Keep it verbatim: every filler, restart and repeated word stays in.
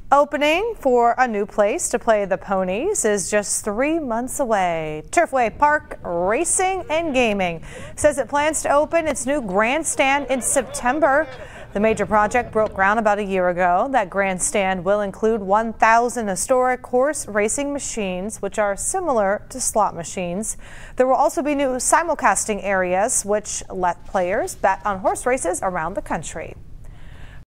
Opening for a new place to play the ponies is just three months away. Turfway Park Racing and Gaming says it plans to open its new grandstand in September. The major project broke ground about a year ago. That grandstand will include one thousand historic horse racing machines, which are similar to slot machines. There will also be new simulcasting areas, which let players bet on horse races around the country.